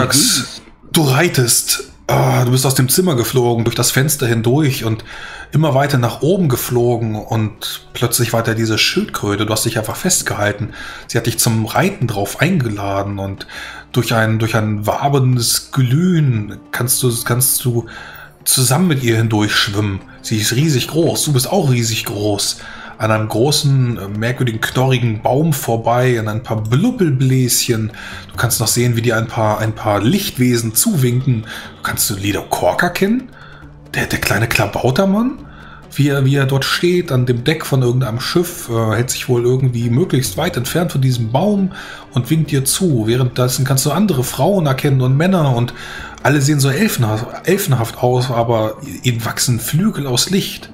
Boltax, du reitest. Du bist aus dem Zimmer geflogen, durch das Fenster hindurch und immer weiter nach oben geflogen und plötzlich war da diese Schildkröte. Du hast dich einfach festgehalten. Sie hat dich zum Reiten drauf eingeladen und durch ein wabendes Glühen kannst du zusammen mit ihr hindurch schwimmen. Sie ist riesig groß, du bist auch riesig groß. An einem großen, merkwürdigen, knorrigen Baum vorbei, an ein paar Blubbelbläschen. Du kannst noch sehen, wie dir ein paar Lichtwesen zuwinken. Kannst du Lido Korka kennen? Der kleine Klabautermann? Wie er dort steht, an dem Deck von irgendeinem Schiff, hält sich wohl irgendwie möglichst weit entfernt von diesem Baum und winkt dir zu. Währenddessen kannst du andere Frauen erkennen und Männer und alle sehen so elfenhaft aus, aber ihnen wachsen Flügel aus Licht.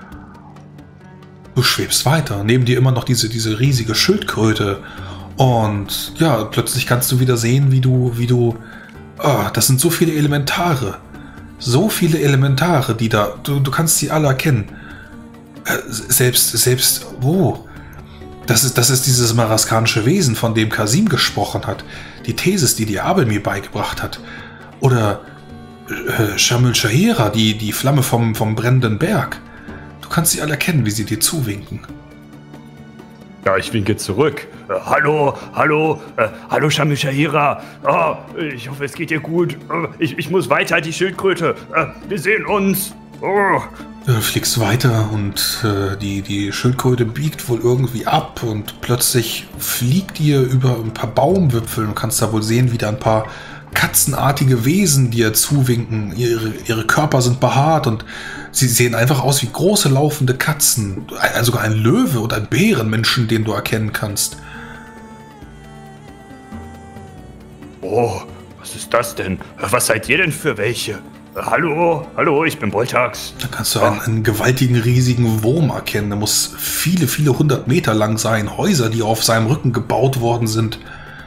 Du schwebst weiter, neben dir immer noch diese riesige Schildkröte und ja, plötzlich kannst du wieder sehen, wie du, das sind so viele Elementare, die da, du kannst sie alle erkennen, selbst, das ist dieses maraskanische Wesen, von dem Kasim gesprochen hat, die Thesis, die dir Abel mir beigebracht hat, oder Shamil Shahira, die Flamme vom brennenden Berg. Du kannst sie alle erkennen, wie sie dir zuwinken. Ja, ich winke zurück. Hallo, Shamil Shahira. Ich hoffe, es geht dir gut. Ich muss weiter, die Schildkröte. Wir sehen uns. Du fliegst weiter und die Schildkröte biegt wohl irgendwie ab und plötzlich fliegt ihr über ein paar Baumwipfel und kannst da wohl sehen, wie da ein paar katzenartige Wesen dir zuwinken. Ihre Körper sind behaart und sie sehen einfach aus wie große laufende Katzen. Sogar ein Löwe und ein Bärenmenschen, den du erkennen kannst. Oh, was ist das denn? Was seid ihr denn für welche? Hallo, ich bin Boltax. Da kannst du einen gewaltigen, riesigen Wurm erkennen. Der muss viele, viele 100 Meter lang sein. Häuser, die auf seinem Rücken gebaut worden sind.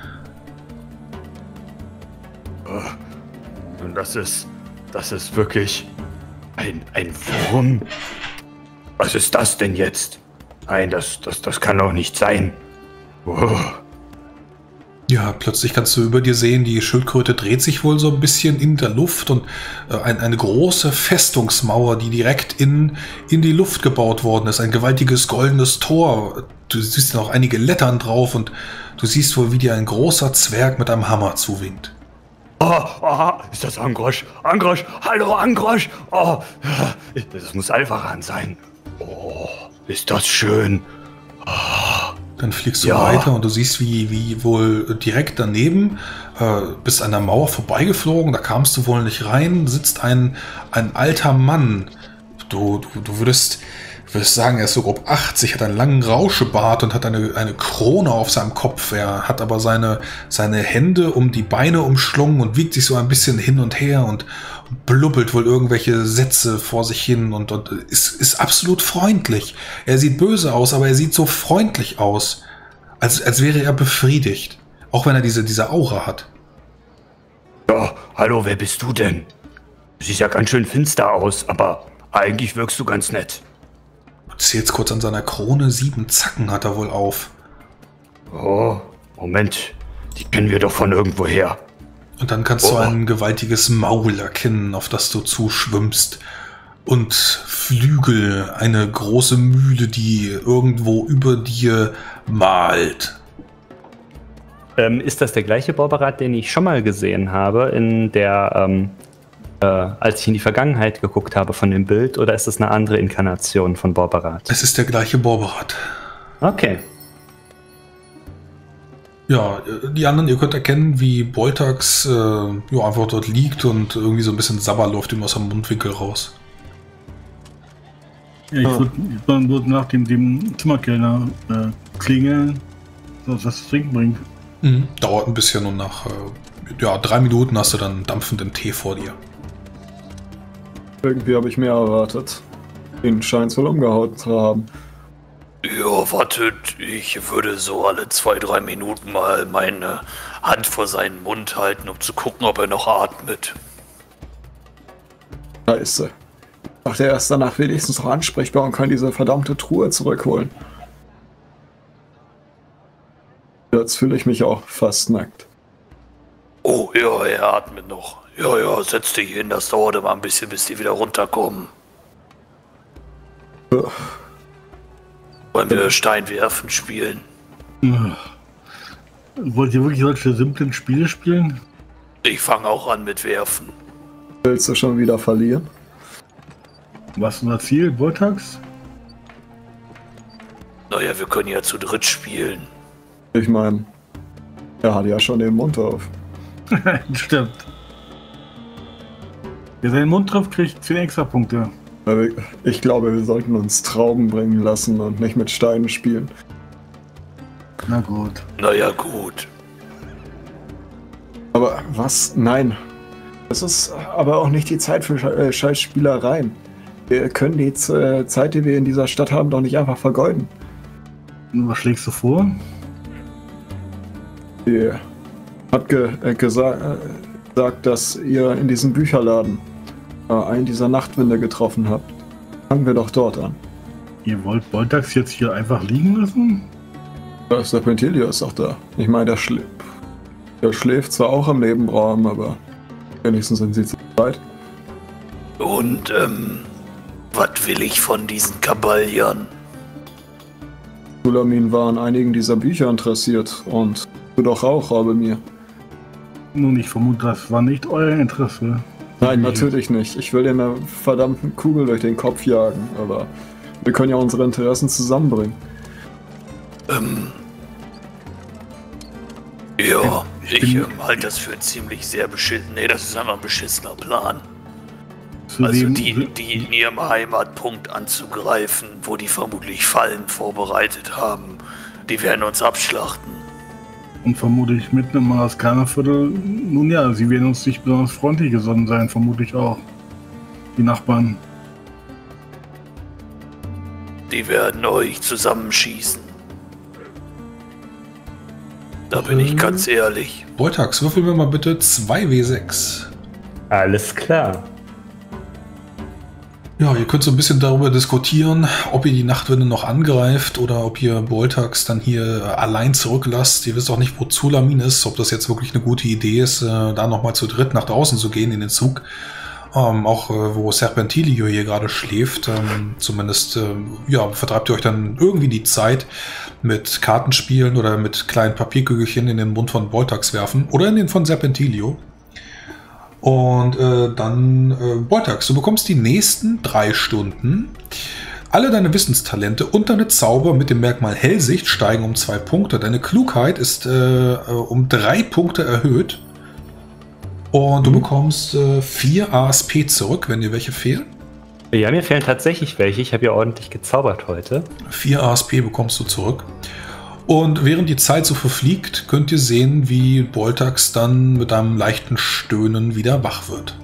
Und das ist wirklich ein Wurm. Was ist das denn jetzt? Nein, das kann doch nicht sein. Oh. Ja, plötzlich kannst du über dir sehen, die Schildkröte dreht sich wohl so ein bisschen in der Luft und eine große Festungsmauer, die direkt in die Luft gebaut worden ist. Ein gewaltiges goldenes Tor. Du siehst noch einige Lettern drauf und du siehst wohl, wie dir ein großer Zwerg mit einem Hammer zuwinkt. Ist das Angrosch? Angrosch, hallo Angrosch. Das muss Alvaran sein. Oh, ist das schön. Dann fliegst du weiter und du siehst, wie wohl direkt daneben, bist an der Mauer vorbeigeflogen, da kamst du wohl nicht rein, sitzt ein alter Mann. Du würdest sagen, er ist so grob 80, hat einen langen Rauschebart und hat eine Krone auf seinem Kopf. Er hat aber seine Hände um die Beine umschlungen und wiegt sich so ein bisschen hin und her und blubbelt wohl irgendwelche Sätze vor sich hin und ist absolut freundlich. Er sieht böse aus, aber er sieht so freundlich aus, als wäre er befriedigt, auch wenn er diese Aura hat. Ja, hallo, wer bist du denn? Du siehst ja ganz schön finster aus, aber eigentlich wirkst du ganz nett. Du zählst kurz an seiner Krone, 7 Zacken hat er wohl auf. Oh, Moment, die kennen wir doch von irgendwoher. Und dann kannst du ein gewaltiges Maul erkennen, auf das du zuschwimmst. Und Flügel, eine große Mühle, die irgendwo über dir malt. Ist das der gleiche Borberat, den ich schon mal gesehen habe, in der, als ich in die Vergangenheit geguckt habe von dem Bild, oder ist das eine andere Inkarnation von Borberat? Es ist der gleiche Borberat. Okay. Ja, die anderen, ihr könnt erkennen, wie Boltax einfach dort liegt und irgendwie so ein bisschen Sabber läuft ihm aus dem Mundwinkel raus. Ja, ich würde nach dem Zimmerkellner klingeln, dass was zu trinken bringt. Dauert ein bisschen und nach 3 Minuten hast du dann dampfenden Tee vor dir. Irgendwie habe ich mehr erwartet. Den scheint es wohl umgehauen zu haben. Ja, wartet, ich würde so alle 2-3 Minuten mal meine Hand vor seinen Mund halten, um zu gucken, ob er noch atmet. Scheiße. Ich dachte erst danach wenigstens noch ansprechbar und kann diese verdammte Truhe zurückholen. Jetzt fühle ich mich auch fast nackt. Oh, ja, er atmet noch. Ja, setz dich hin, das dauert immer ein bisschen, bis die wieder runterkommen. Wollen wir Steinwerfen spielen? Wollt ihr wirklich solche simplen Spiele spielen? Ich fange auch an mit Werfen. Willst du schon wieder verlieren? Was ist unser Ziel? Boltax? Naja, wir können ja zu dritt spielen. Ich meine, er hat ja schon den Mund auf. Stimmt. Wer seinen Mund trifft, kriegt 10 extra Punkte. Ich glaube, wir sollten uns Trauben bringen lassen und nicht mit Steinen spielen. Na gut. Naja, gut. Aber was? Nein. Das ist aber auch nicht die Zeit für Scheißspielereien. Wir können die Zeit, die wir in dieser Stadt haben, doch nicht einfach vergeuden. Und was schlägst du vor? Ihr habt gesagt, dass ihr in diesem Bücherladen einen dieser Nachtwinde getroffen habt. Fangen wir doch dort an. Ihr wollt Boltax jetzt hier einfach liegen lassen? Der Serpentilio ist auch da. Ich meine, der schläft zwar auch im Nebenraum, aber wenigstens sind sie zu zweit. Und, was will ich von diesen Kaballiern? Sulamin war an einigen dieser Bücher interessiert und du doch auch, habe mir. Nun, ich vermute, das war nicht euer Interesse. Nein, natürlich nicht. Ich will dir eine verdammten Kugel durch den Kopf jagen, aber wir können ja unsere Interessen zusammenbringen. Ja, ich halte das für ziemlich sehr beschissen. Nee, das ist einfach ein beschissener Plan. Also die in ihrem Heimatpunkt anzugreifen, wo die vermutlich Fallen vorbereitet haben, die werden uns abschlachten. Und vermutlich mitten im Maraskanerviertel, nun ja, sie werden uns nicht besonders freundlich gesonnen sein, vermutlich auch. Die Nachbarn. Die werden euch zusammenschießen. Da bin ich ganz ehrlich. Boltax, würfeln wir mal bitte 2W6. Alles klar. Ja, ihr könnt so ein bisschen darüber diskutieren, ob ihr die Nachtwinde noch angreift oder ob ihr Boltax dann hier allein zurücklasst. Ihr wisst auch nicht, wo Sulamin ist, ob das jetzt wirklich eine gute Idee ist, da nochmal zu dritt nach draußen zu gehen in den Zug. Auch wo Serpentilio hier gerade schläft. Zumindest vertreibt ihr euch dann irgendwie die Zeit mit Kartenspielen oder mit kleinen Papierkügelchen in den Mund von Boltax werfen oder in den von Serpentilio. Und dann, Boltax, du bekommst die nächsten 3 Stunden. Alle deine Wissenstalente und deine Zauber mit dem Merkmal Hellsicht steigen um 2 Punkte. Deine Klugheit ist um 3 Punkte erhöht. Und du bekommst 4 ASP zurück, wenn dir welche fehlen. Ja, mir fehlen tatsächlich welche. Ich habe ja ordentlich gezaubert heute. 4 ASP bekommst du zurück. Und während die Zeit so verfliegt, könnt ihr sehen, wie Boltax dann mit einem leichten Stöhnen wieder wach wird.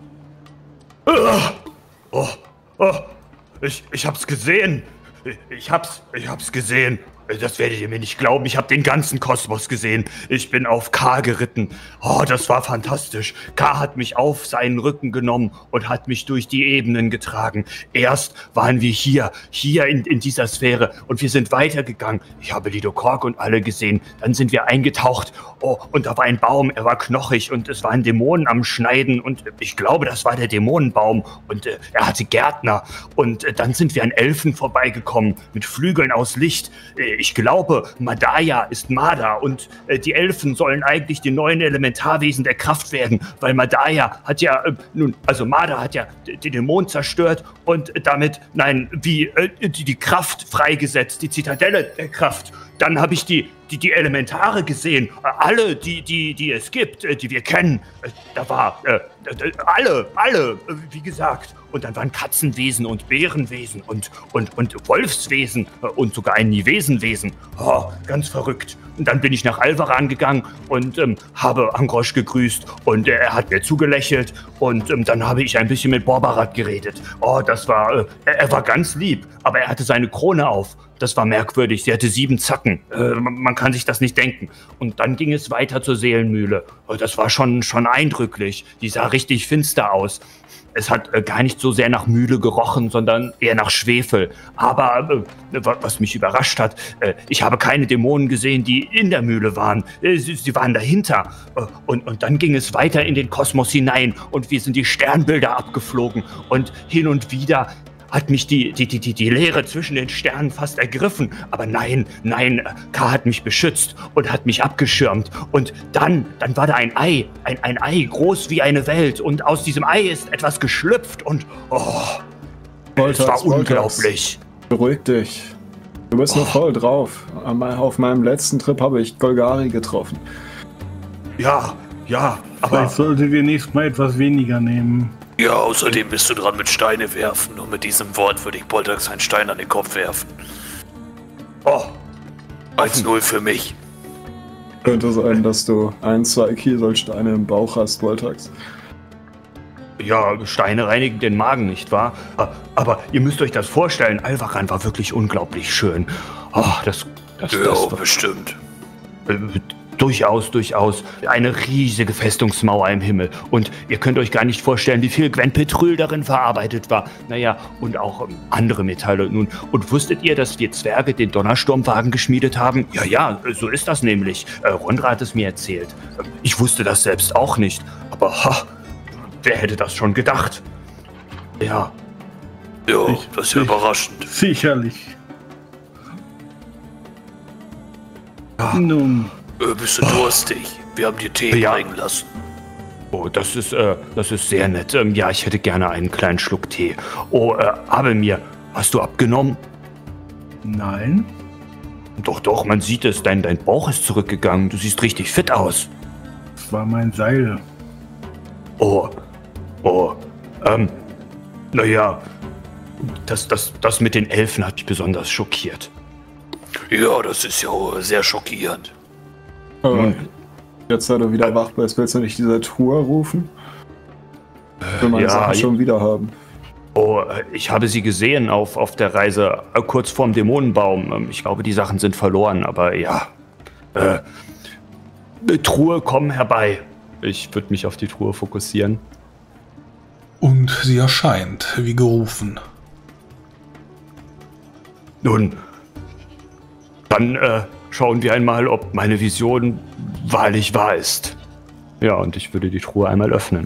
Ich hab's gesehen. Ich hab's gesehen. Das werdet ihr mir nicht glauben. Ich habe den ganzen Kosmos gesehen. Ich bin auf K geritten. Oh, das war fantastisch. K hat mich auf seinen Rücken genommen und hat mich durch die Ebenen getragen. Erst waren wir hier in dieser Sphäre und wir sind weitergegangen. Ich habe Lido Kork und alle gesehen. Dann sind wir eingetaucht. Oh, und da war ein Baum, er war knochig und es waren Dämonen am Schneiden und ich glaube, das war der Dämonenbaum und er hatte Gärtner. Und dann sind wir an Elfen vorbeigekommen mit Flügeln aus Licht. Ich glaube, Madaya ist Mada und die Elfen sollen eigentlich die neuen Elementarwesen der Kraft werden, weil Madaya hat ja, Mada hat ja die Dämonen zerstört und damit, die Kraft freigesetzt, die Zitadelle der Kraft. Dann habe ich die Elementare gesehen, alle, die es gibt, die wir kennen. Da war alle, wie gesagt. Und dann waren Katzenwesen und Bärenwesen und Wolfswesen und sogar ein Nivesenwesen. Oh, ganz verrückt. Und dann bin ich nach Alvaran gegangen und habe Angrosch gegrüßt und er hat mir zugelächelt und dann habe ich ein bisschen mit Borbarat geredet. Oh, das war, er war ganz lieb, aber er hatte seine Krone auf. Das war merkwürdig, sie hatte 7 Zacken. Man kann sich das nicht denken. Und dann ging es weiter zur Seelenmühle. Das war schon eindrücklich. Die sah richtig finster aus. es hat gar nicht so sehr nach Mühle gerochen, sondern eher nach Schwefel. Aber was mich überrascht hat, ich habe keine Dämonen gesehen, die in der Mühle waren. Sie waren dahinter. Und dann ging es weiter in den Kosmos hinein und wir sind die Sternbilder abgeflogen. Und hin und wieder hat mich die Leere zwischen den Sternen fast ergriffen. Aber nein, K hat mich beschützt und hat mich abgeschirmt. Und dann war da ein Ei, ein Ei, groß wie eine Welt. Und aus diesem Ei ist etwas geschlüpft und es war unglaublich. Beruhig dich. Du bist nur voll drauf. Auf meinem letzten Trip habe ich Golgari getroffen. Ja, aber Vielleicht solltet ihr nächstes Mal etwas weniger nehmen. Ja, außerdem bist du dran mit Steine werfen. Und mit diesem Wort würde ich Boltax einen Stein an den Kopf werfen. 1-0 für mich. Könnte sein, dass du 1-2 Kieselsteine im Bauch hast, Voltax. ja, Steine reinigen den Magen, nicht wahr? Aber ihr müsst euch das vorstellen, Alvaran war wirklich unglaublich schön. Das bestimmt. Durchaus. Eine riesige Festungsmauer im Himmel. Und ihr könnt euch gar nicht vorstellen, wie viel Gwenpetrol darin verarbeitet war. Naja, und auch andere Metalle. Nun, und wusstet ihr, dass wir Zwerge den Donnersturmwagen geschmiedet haben? Ja, so ist das nämlich. Rondra hat es mir erzählt. Ich wusste das selbst auch nicht. Aber wer hätte das schon gedacht? Ja. Ja, das ist ja überraschend. Sicherlich. Ja. Nun. Bist du durstig? Wir haben dir Tee bringen lassen. Oh, das ist sehr nett. Ja, ich hätte gerne einen kleinen Schluck Tee. Abelmir, hast du abgenommen? Nein. Doch, man sieht es. Dein Bauch ist zurückgegangen. Du siehst richtig fit aus. Das war mein Seil. Naja, das mit den Elfen hat mich besonders schockiert. Ja, das ist ja sehr schockierend. Jetzt, da du wieder wach bist, willst du nicht diese Truhe rufen? Ich will meine Sachen schon wieder haben. Ich habe sie gesehen auf der Reise kurz vorm Dämonenbaum. Ich glaube, die Sachen sind verloren, aber ja. Truhe, komm herbei. Ich würde mich auf die Truhe fokussieren. Und sie erscheint, wie gerufen. Nun, dann schauen wir einmal, ob meine Vision wahrlich wahr ist. Ja, und ich würde die Truhe einmal öffnen.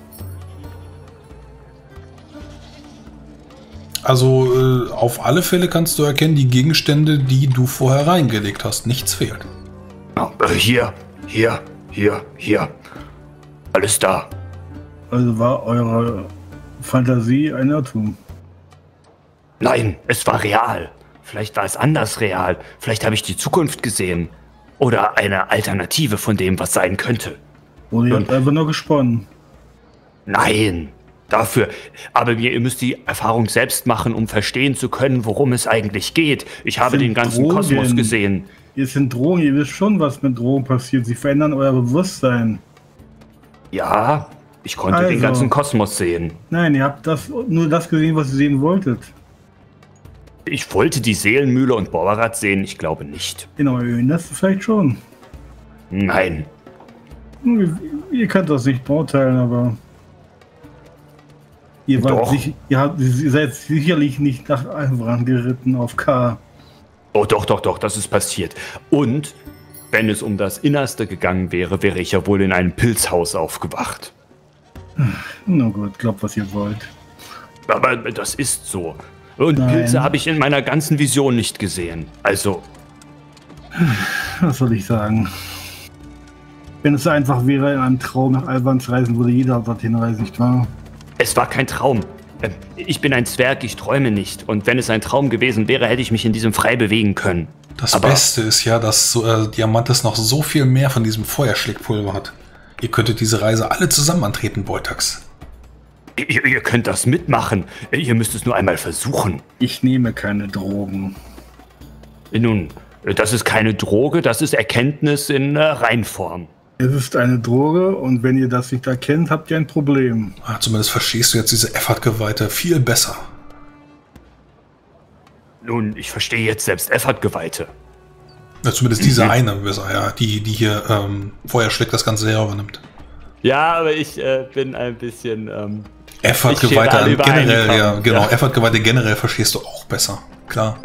Also auf alle Fälle kannst du erkennen, die Gegenstände, die du vorher reingelegt hast. Nichts fehlt. Hier. Alles da. Also war eure Fantasie ein Irrtum? Nein, es war real. Vielleicht war es anders real. Vielleicht habe ich die Zukunft gesehen. Oder eine Alternative von dem, was sein könnte. Oder ihr habt einfach nur gesponnen? Nein, dafür. Aber ihr müsst die Erfahrung selbst machen, um verstehen zu können, worum es eigentlich geht. Ich habe den ganzen Kosmos gesehen. Ihr sind Drogen, ihr wisst schon, was mit Drogen passiert. Sie verändern euer Bewusstsein. Ja, ich konnte den ganzen Kosmos sehen. Nein, ihr habt nur das gesehen, was ihr sehen wolltet. Ich wollte die Seelenmühle und Borbarat sehen, ich glaube nicht. In euren, das vielleicht schon. Nein. Ihr könnt das nicht beurteilen, aber ihr seid sicherlich nicht nach Alvaran geritten auf K. Oh, doch, das ist passiert. Und wenn es um das Innerste gegangen wäre, wäre ich ja wohl in einem Pilzhaus aufgewacht. Na gut, glaubt, was ihr wollt. Aber das ist so. Und nein. Pilze habe ich in meiner ganzen Vision nicht gesehen. Also. Was soll ich sagen? Wenn es so einfach wäre, in einem Traum nach Alvaran zu reisen, würde jeder dorthin reisen, nicht wahr? Es war kein Traum. Ich bin ein Zwerg, ich träume nicht. Und wenn es ein Traum gewesen wäre, hätte ich mich in diesem frei bewegen können. Das Beste ist ja, dass Diamantis noch so viel mehr von diesem Feuerschlägpulver hat. Ihr könntet diese Reise alle zusammen antreten, Boltax. Ihr könnt das mitmachen. Ihr müsst es nur einmal versuchen. Ich nehme keine Drogen. Nun, das ist keine Droge, das ist Erkenntnis in Reinform. Es ist eine Droge und wenn ihr das nicht erkennt, habt ihr ein Problem. Zumindest verstehst du jetzt diese Effort-Geweihte viel besser. Nun, ich verstehe jetzt selbst Effort-Geweihte. Ja, zumindest diese eine besser, ja, die hier Feuerschläg das Ganze her übernimmt. Ja, aber ich bin ein bisschen Effortgeweihte generell, ja, genau. Ja. Effortgeweihte generell verstehst du auch besser, klar.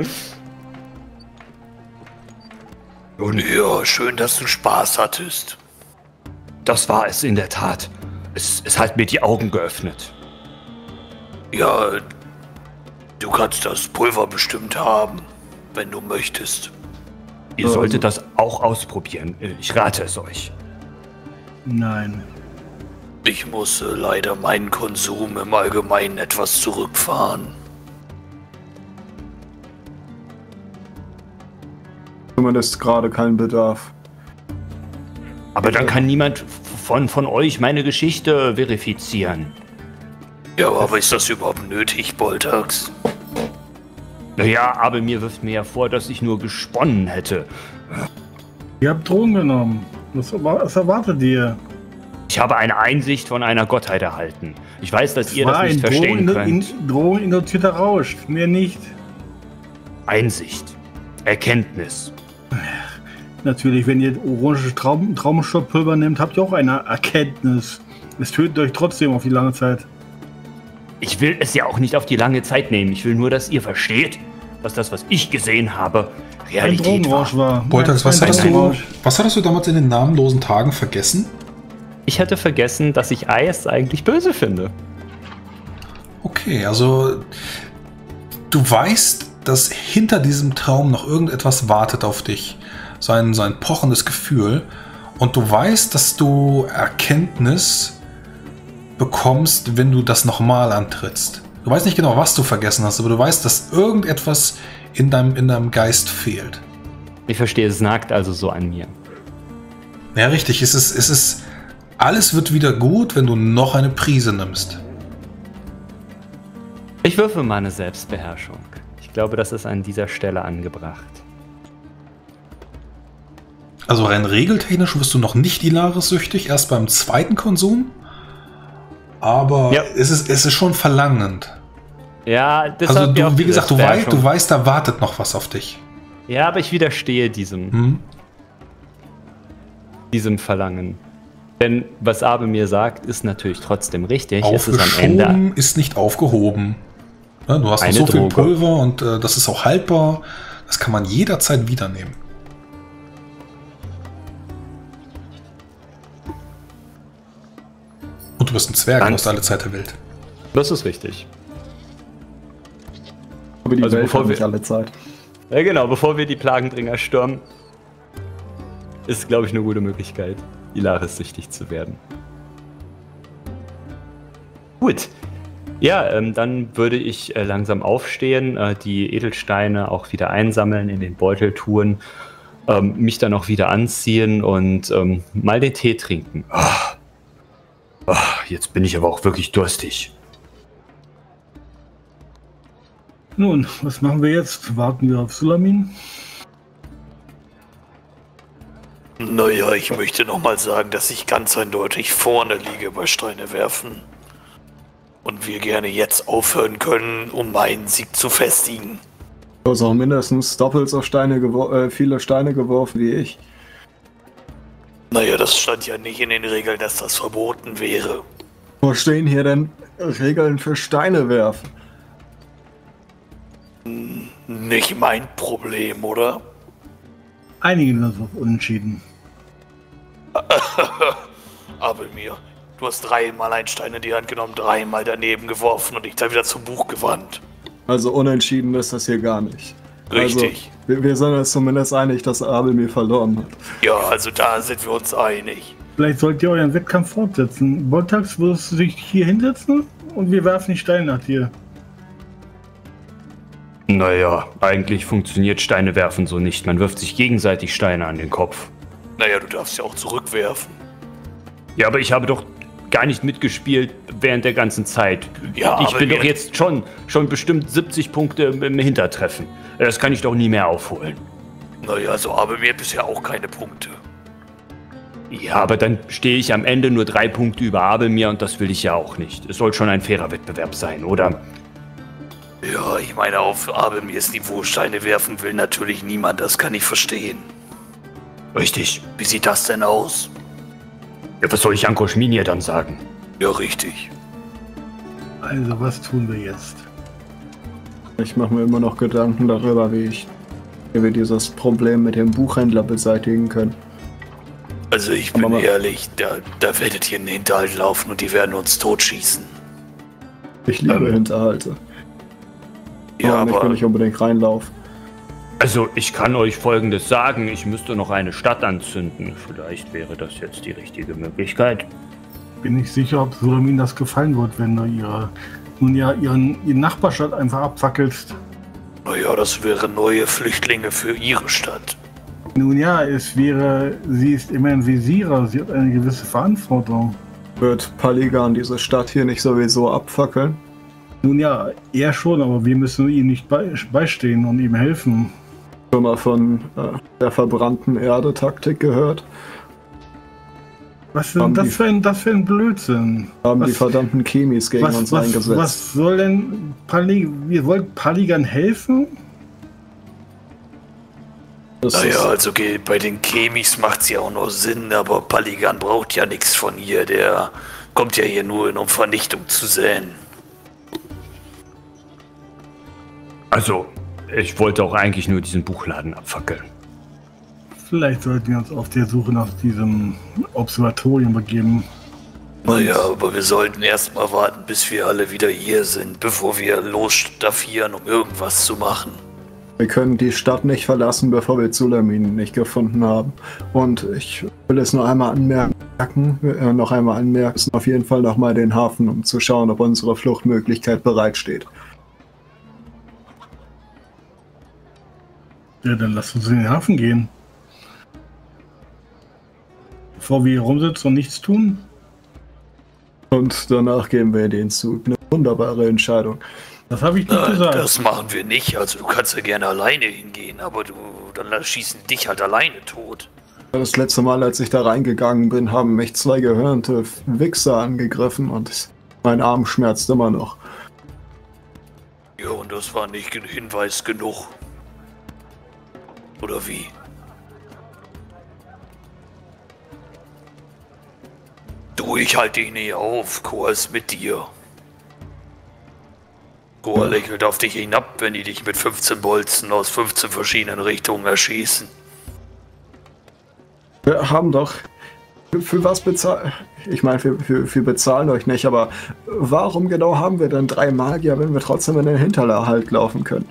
Und ja, schön, dass du Spaß hattest. Das war es in der Tat. Es hat mir die Augen geöffnet. Ja, du kannst das Pulver bestimmt haben, wenn du möchtest. Ihr solltet das auch ausprobieren. Ich rate es euch. Nein. Ich muss leider meinen Konsum im Allgemeinen etwas zurückfahren. Zumindest gerade kein Bedarf. Aber dann kann niemand von euch meine Geschichte verifizieren. Ja, aber ist das überhaupt nötig, Boltax? Naja, aber mir wirft mir ja vor, dass ich nur gesponnen hätte. Ihr habt Drogen genommen. Was erwartet ihr? Ich habe eine Einsicht von einer Gottheit erhalten. Ich weiß, dass ihr das nicht verstehen könnt. Drogeninduzierter Rausch, mehr nicht. Einsicht. Erkenntnis. Natürlich, wenn ihr orange Traubenstoffpulver nehmt, habt ihr auch eine Erkenntnis. Es tötet euch trotzdem auf die lange Zeit. Ich will es ja auch nicht auf die lange Zeit nehmen. Ich will nur, dass ihr versteht, dass das, was ich gesehen habe, Realität war. Boltax, was hattest du damals in den namenlosen Tagen vergessen? Ich hatte vergessen, dass ich Eis eigentlich böse finde. Okay, also du weißt, dass hinter diesem Traum noch irgendetwas wartet auf dich. So ein pochendes Gefühl. Und du weißt, dass du Erkenntnis bekommst, wenn du das nochmal antrittst. Du weißt nicht genau, was du vergessen hast, aber du weißt, dass irgendetwas in deinem Geist fehlt. Ich verstehe, es nagt also so an mir. Ja, richtig. Alles wird wieder gut, wenn du noch eine Prise nimmst. Ich würfe mal eine Selbstbeherrschung. Ich glaube, das ist an dieser Stelle angebracht. Also rein regeltechnisch wirst du noch nicht Ilaris-süchtig, erst beim zweiten Konsum. Aber ja. es ist schon verlangend. Ja, deshalb also wie gesagt, du weißt, da wartet noch was auf dich. Ja, aber ich widerstehe diesem Verlangen. Denn was Abe mir sagt, ist natürlich trotzdem richtig. Es ist am Ende ist nicht aufgehoben. Ja, du hast noch so viel Pulver und das ist auch haltbar. Das kann man jederzeit wiedernehmen. Und du bist ein Zwerg, du hast alle Zeit der Welt. Das ist richtig. Aber die Welt hat nicht alle Zeit. Ja genau, bevor wir die Plagendringer stürmen, ist, glaube ich, eine gute Möglichkeit, Ilaris-süchtig zu werden. Gut. Ja, dann würde ich langsam aufstehen, die Edelsteine auch wieder einsammeln, in den Beutel tun, mich dann auch wieder anziehen und mal den Tee trinken. Jetzt bin ich aber auch wirklich durstig. Nun, was machen wir jetzt? Warten wir auf Sulamin? Naja, ich möchte nochmal sagen, dass ich ganz eindeutig vorne liege bei Steine werfen. Und wir gerne jetzt aufhören können, um meinen Sieg zu festigen. Du hast auch mindestens doppelt so viele Steine geworfen wie ich. Naja, das stand ja nicht in den Regeln, dass das verboten wäre. Wo stehen hier denn Regeln für Steine werfen? Nicht mein Problem, oder? Einigen uns auf Unentschieden. Aber mir, du hast 3-mal einen Stein in die Hand genommen, 3-mal daneben geworfen und dich dann wieder zum Buch gewandt. Also unentschieden ist das hier gar nicht. Richtig. Also, wir sind uns zumindest einig, dass Abel mir verloren hat. Ja, also da sind wir uns einig. Vielleicht sollt ihr euren Wettkampf fortsetzen. Boltax, würdest du dich hier hinsetzen und wir werfen die Steine nach dir. Naja, eigentlich funktioniert Steine werfen so nicht. Man wirft sich gegenseitig Steine an den Kopf. Naja, du darfst ja auch zurückwerfen. Ja, aber ich habe doch gar nicht mitgespielt während der ganzen Zeit. Ja, ich bin doch jetzt schon bestimmt 70 Punkte im Hintertreffen. Das kann ich doch nie mehr aufholen. Naja, so habe mir bisher auch keine Punkte. Ja, aber dann stehe ich am Ende nur 3 Punkte über Abelmir und das will ich ja auch nicht. Es soll schon ein fairer Wettbewerb sein, oder? Ja, ich meine, auf Abelmirs Niveau Steine werfen will natürlich niemand, das kann ich verstehen. Richtig. Wie sieht das denn aus? Ja, was soll ich Anko Schminir dann sagen? Ja, richtig. Also, was tun wir jetzt? Ich mache mir immer noch Gedanken darüber, wie wir dieses Problem mit dem Buchhändler beseitigen können. Also ich bin ehrlich, da werdet ihr in den Hinterhalt laufen und die werden uns totschießen. Ich liebe Hinterhalte. Ja, aber ich will nicht unbedingt reinlaufen. Also ich kann euch Folgendes sagen, ich müsste noch eine Stadt anzünden. Vielleicht wäre das jetzt die richtige Möglichkeit. Bin nicht sicher, ob Sulamin das gefallen wird, wenn du ihren Nachbarstadt einfach abfackelst. Naja, das wären neue Flüchtlinge für ihre Stadt. Nun ja, sie ist immerhin Visierer, sie hat eine gewisse Verantwortung. Wird Paligan diese Stadt hier nicht sowieso abfackeln? Nun ja, er schon, aber wir müssen ihm nicht beistehen und ihm helfen. Schon mal von der verbrannten Erde-Taktik gehört? Was ist denn das für ein Blödsinn? Haben die verdammten Chemis gegen uns eingesetzt. Was soll denn Paligan? Wir wollten Paligan helfen? Naja, also bei den Chemis macht es ja auch nur Sinn, aber Paligan braucht ja nichts von ihr. Der kommt ja hier nur hin, um Vernichtung zu säen. Also, ich wollte auch eigentlich nur diesen Buchladen abfackeln. Vielleicht sollten wir uns auf der Suche nach diesem Observatorium begeben. Naja, aber wir sollten erstmal warten, bis wir alle wieder hier sind, bevor wir losstaffieren, um irgendwas zu machen. Wir können die Stadt nicht verlassen, bevor wir Sulamin nicht gefunden haben. Und ich will es noch einmal anmerken, wir müssen auf jeden Fall nochmal den Hafen, um zu schauen, ob unsere Fluchtmöglichkeit bereitsteht. Ja, dann lass uns in den Hafen gehen. Bevor wir hier rumsitzen und nichts tun. Und danach gehen wir in den Zug. Eine wunderbare Entscheidung. Das habe ich nicht gesagt. Das machen wir nicht. Also du kannst ja gerne alleine hingehen, aber dann schießen die dich halt alleine tot. Das letzte Mal, als ich da reingegangen bin, haben mich 2 gehörnte Wichser angegriffen und mein Arm schmerzt immer noch. Ja, und das war nicht Hinweis genug. Oder wie? Du, ich halte dich nicht auf. Koa ist mit dir. Koa lächelt auf dich hinab, wenn die dich mit 15 Bolzen aus 15 verschiedenen Richtungen erschießen. Wir haben doch... Für was bezahlen... Ich meine, wir bezahlen euch nicht, aber warum genau haben wir denn 3 Magier, wenn wir trotzdem in den Hinterhalt laufen können?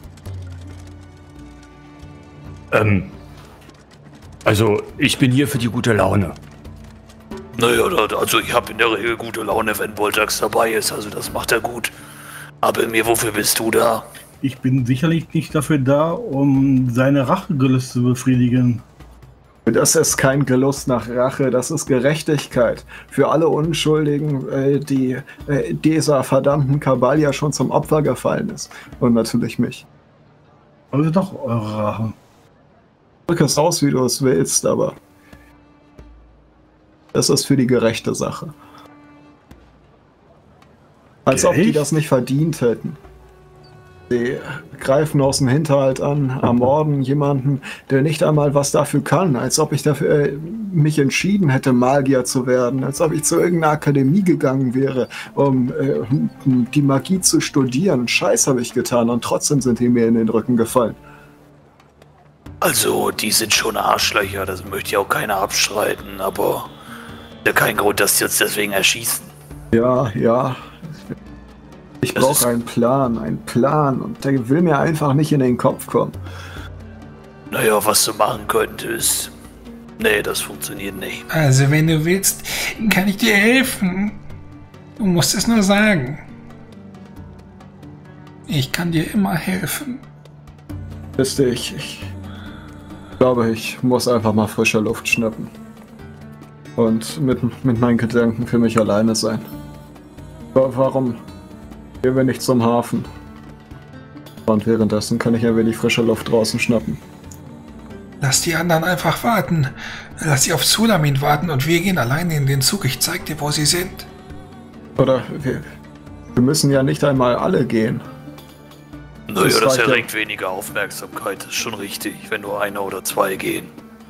Also, ich bin hier für die gute Laune. Naja, also ich habe in der Regel gute Laune, wenn Voltax dabei ist, also das macht er gut. Aber wofür bist du da? Ich bin sicherlich nicht dafür da, um seine Rachegelüste zu befriedigen. Das ist kein Gelust nach Rache, das ist Gerechtigkeit. Für alle Unschuldigen, die dieser verdammten Kabalia schon zum Opfer gefallen ist. Und natürlich mich. Also doch eure Rache. Drück es aus, wie du es willst, aber es ist für die gerechte Sache. Als ob die das nicht verdient hätten. Sie greifen aus dem Hinterhalt an, ermorden jemanden, der nicht einmal was dafür kann. Als ob ich dafür mich entschieden hätte, Magier zu werden. Als ob ich zu irgendeiner Akademie gegangen wäre, um die Magie zu studieren. Scheiß habe ich getan und trotzdem sind die mir in den Rücken gefallen. Also, die sind schon Arschlöcher, das möchte ja auch keiner abstreiten, aber ja kein Grund, dass sie uns deswegen erschießen. Ja. Ich brauche einen Plan und der will mir einfach nicht in den Kopf kommen. Naja, was du machen könntest. Nee, das funktioniert nicht. Also, wenn du willst, kann ich dir helfen. Du musst es nur sagen. Ich kann dir immer helfen. Wisst ihr, ich glaube, ich muss einfach mal frische Luft schnappen. Und mit meinen Gedanken für mich alleine sein. Warum gehen wir nicht zum Hafen? Und währenddessen kann ich ein wenig frische Luft draußen schnappen. Lass die anderen einfach warten. Lass sie auf Sulamin warten und wir gehen alleine in den Zug. Ich zeig dir, wo sie sind. Oder wir müssen ja nicht einmal alle gehen. Naja, das erregt weniger Aufmerksamkeit. Das ist schon richtig, wenn nur 1 oder 2 gehen.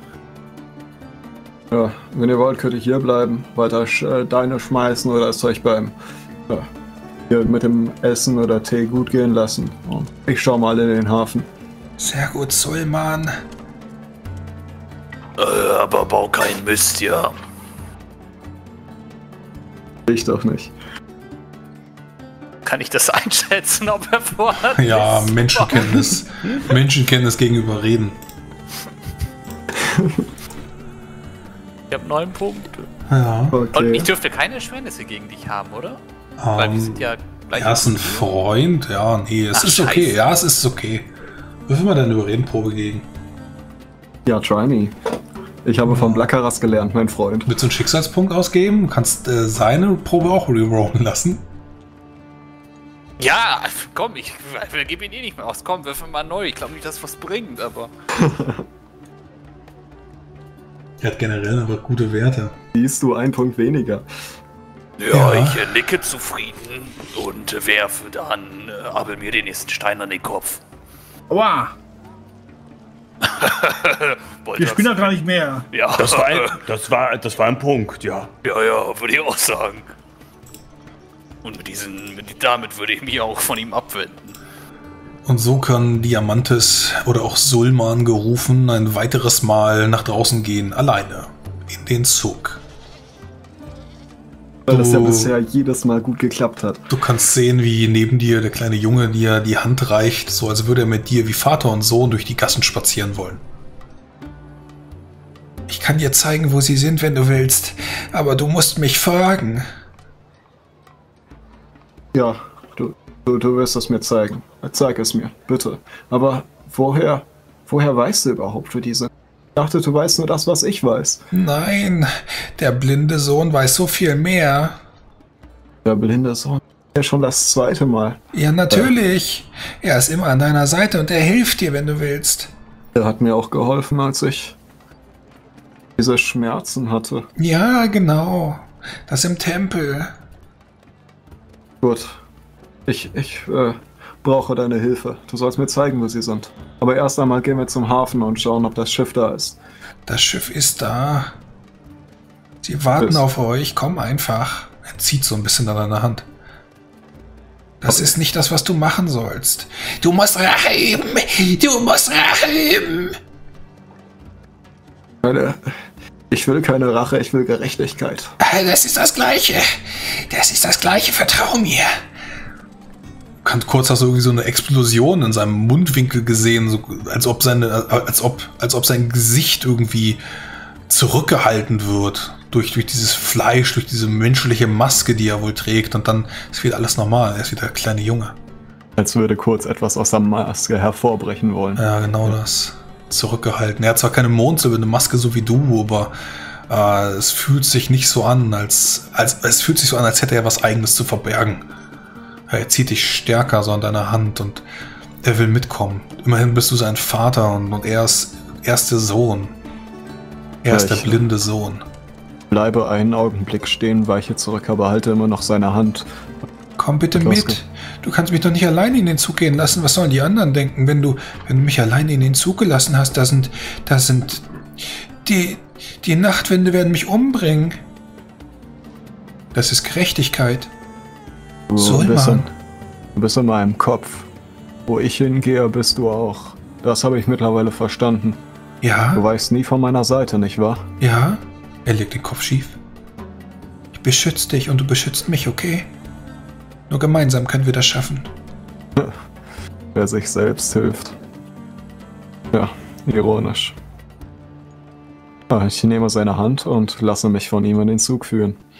Ja, wenn ihr wollt, könnt ihr hier bleiben, weiter Steine schmeißen oder es euch beim hier mit dem Essen oder Tee gut gehen lassen. Und ich schau mal in den Hafen. Sehr gut, Sulman. Aber bau keinen Mist, ja. Ich doch nicht. Kann ich das einschätzen, ob er vorhat? Ja, Menschenkenntnis. Menschenkenntnis gegenüber Reden. Ich habe 9 Punkte. Ja. Okay. Und ich dürfte keine Erschwernisse gegen dich haben, oder? Weil wir sind ja gleich. Er ist ein Freund, ja, nee, es ist okay, Scheiße. ja, es ist okay. Würfel mal deine Überredenprobe gegen. Ja, try me. Ich habe von Blackeras gelernt, mein Freund. Willst du einen Schicksalspunkt ausgeben? Du kannst seine Probe auch rerollen lassen. Ja, komm, ich gebe ihn eh nicht mehr aus. Komm, würfel mal neu. Ich glaube nicht, dass was bringt, aber. Er hat generell aber gute Werte. Siehst du, 1 Punkt weniger. Ja, Ja. ich nicke zufrieden und werfe dann Abel mir den nächsten Stein an den Kopf. Aua! Wollt Wir das- spielen doch gar nicht mehr. Ja, Das war ein Punkt, ja. ja, würde ich auch sagen. Und damit würde ich mich auch von ihm abwenden. Und so kann Diamantes oder auch Sulman gerufen ein weiteres Mal nach draußen gehen, alleine. In den Zug. Weil das ja Du- bisher jedes Mal gut geklappt hat. Du kannst sehen, wie neben dir der kleine Junge dir die Hand reicht, so als würde er mit dir wie Vater und Sohn durch die Gassen spazieren wollen. Ich kann dir zeigen, wo sie sind, wenn du willst, aber du musst mich fragen. Ja, du wirst es mir zeigen. Zeig es mir, bitte. Aber woher weißt du überhaupt, wo die sind? Ich dachte, du weißt nur das, was ich weiß. Nein, der blinde Sohn weiß so viel mehr. Der blinde Sohn. Ja, schon das 2. Mal. Ja, natürlich. Er ist immer an deiner Seite und er hilft dir, wenn du willst. Er hat mir auch geholfen, als ich diese Schmerzen hatte. Ja, genau. Das im Tempel. Gut. Ich brauche deine Hilfe. Du sollst mir zeigen, wo sie sind. Aber erst einmal gehen wir zum Hafen und schauen, ob das Schiff da ist. Das Schiff ist da. Sie warten Ist- auf euch. Komm einfach. Er zieht so ein bisschen an deiner Hand. Das ist nicht das, was du machen sollst. Du musst Rache üben. Du musst Rache üben. Ich will keine Rache, ich will Gerechtigkeit. Das ist das Gleiche. Das ist das Gleiche. Vertrau mir. Kurz hast du irgendwie so eine Explosion in seinem Mundwinkel gesehen, so, als ob sein Gesicht irgendwie zurückgehalten wird durch dieses Fleisch, durch diese menschliche Maske, die er wohl trägt, und dann ist wieder alles normal. Er ist wieder der kleine Junge. Als würde kurz etwas aus der Maske hervorbrechen wollen. Ja, genau das. Zurückgehalten. Er hat zwar keine mondsilberne Maske, so wie du, aber es fühlt sich nicht so an, als hätte er was Eigenes zu verbergen. Er zieht dich stärker so an deiner Hand und er will mitkommen. Immerhin bist du sein Vater und er ist der Sohn. Er ist der blinde Sohn. Bleibe einen Augenblick stehen, weiche zurück, aber halte immer noch seine Hand. Komm bitte mit. Du kannst mich doch nicht alleine in den Zug gehen lassen. Was sollen die anderen denken, wenn du mich alleine in den Zug gelassen hast? Da sind die Nachtwinde werden mich umbringen. Das ist Gerechtigkeit. Du bist in meinem Kopf. Wo ich hingehe, bist du auch. Das habe ich mittlerweile verstanden. Du Ja, weichst nie von meiner Seite, nicht wahr? ja. Er legt den Kopf schief. Ich beschütze dich und du beschützt mich, okay? Nur gemeinsam können wir das schaffen. Wer sich selbst hilft. Ja, ironisch. Ich nehme seine Hand und lasse mich von ihm in den Zug führen.